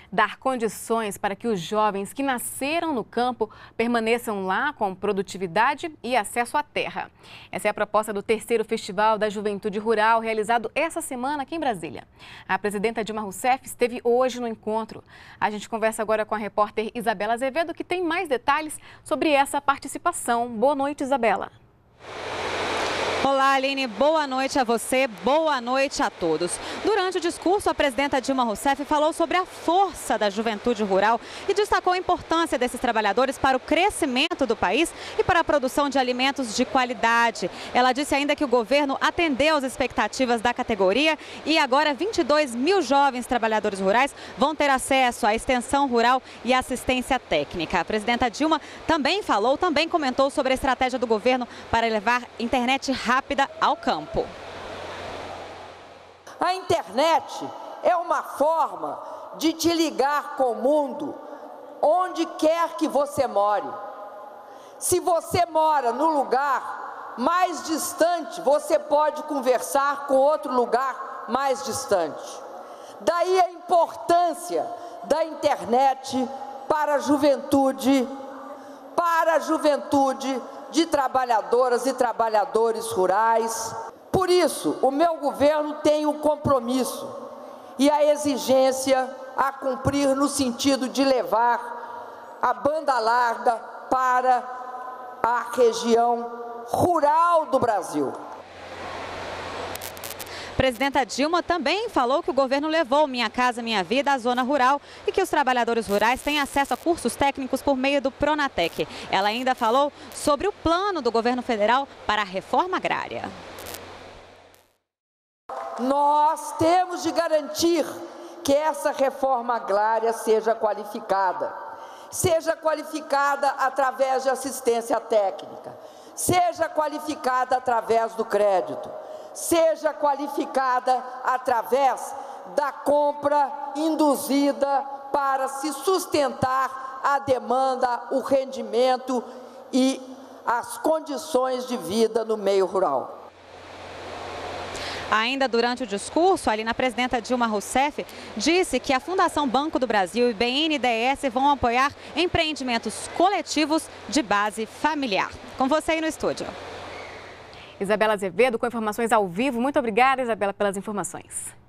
dar condições para que os jovens que nasceram no campo permaneçam lá com produtividade e acesso à terra. Essa é a proposta do terceiro Festival da Juventude Rural, realizado essa semana aqui em Brasília. A presidenta Dilma Rousseff esteve hoje no encontro. A gente conversa agora com a repórter Isabela Azevedo, que tem mais detalhes sobre essa participação. Boa noite, Isabela. Olá, Aline. Boa noite a você, boa noite a todos. Durante o discurso, a presidenta Dilma Rousseff falou sobre a força da juventude rural e destacou a importância desses trabalhadores para o crescimento do país e para a produção de alimentos de qualidade. Ela disse ainda que o governo atendeu às expectativas da categoria e agora 22 mil jovens trabalhadores rurais vão ter acesso à extensão rural e assistência técnica. A presidenta Dilma também comentou sobre a estratégia do governo para levar internet rápida ao campo. A internet é uma forma de te ligar com o mundo onde quer que você more. Se você mora no lugar mais distante, você pode conversar com outro lugar mais distante. Daí a importância da internet para a juventude de trabalhadoras e trabalhadores rurais. Por isso, o meu governo tem o compromisso e a exigência a cumprir no sentido de levar a banda larga para a região rural do Brasil. A presidenta Dilma também falou que o governo levou Minha Casa Minha Vida à zona rural e que os trabalhadores rurais têm acesso a cursos técnicos por meio do Pronatec. Ela ainda falou sobre o plano do governo federal para a reforma agrária. Nós temos de garantir que essa reforma agrária seja qualificada através de assistência técnica, seja qualificada através do crédito, seja qualificada através da compra induzida para se sustentar a demanda, o rendimento e as condições de vida no meio rural. Ainda durante o discurso, a presidenta Dilma Rousseff disse que a Fundação Banco do Brasil e BNDES vão apoiar empreendimentos coletivos de base familiar. Com você aí no estúdio. Isabela Azevedo com informações ao vivo. Muito obrigada, Isabela, pelas informações.